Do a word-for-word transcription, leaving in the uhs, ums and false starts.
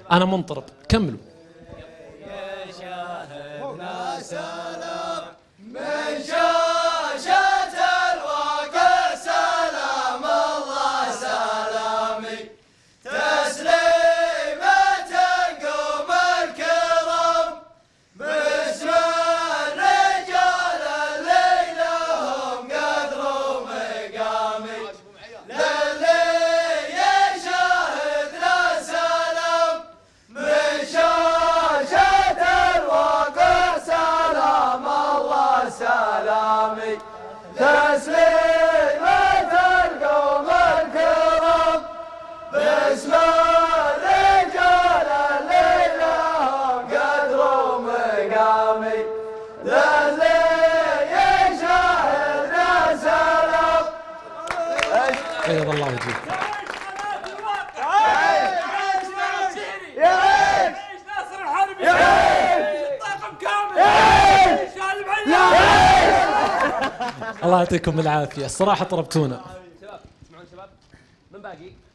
أنا منطرب، كملوا. يا شاهدنا سلام من شاشة الواقع، سلام الله سلامي تسليمة قوم الكرام باسم الرجال اللي لهم قدر ومقامي، للي يشاهدنا سلام من شاشة الواقع، سلام الله سلامي تسليمة القوم الكرام باسم الرجال اللي لهم قدر ومقامي، للي يشاهدنا سلام. بيض الله وجهك. الله يعطيكم العافية، الصراحة طربتونا. شباب تسمعون شباب من باقي؟